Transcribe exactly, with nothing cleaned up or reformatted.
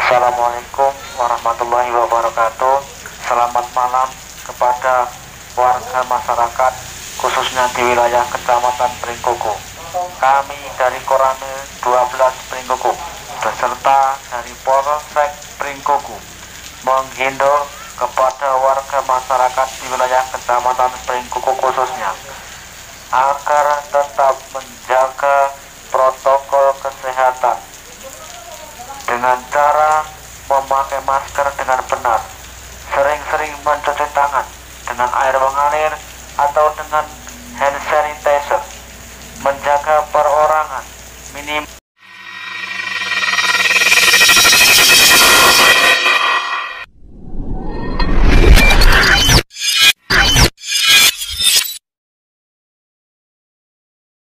Assalamualaikum warahmatullahi wabarakatuh. Selamat malam kepada warga masyarakat khususnya di wilayah Kecamatan Pringkuku. Kami dari Koramil dua belas Pringkuku beserta dari Polsek Pringkuku menghimbau kepada warga masyarakat di wilayah Kecamatan Pringkuku khususnya agar tetap menjaga protokol kesehatan dengan cara memakai masker dengan benar, sering-sering mencuci tangan dengan air mengalir atau dengan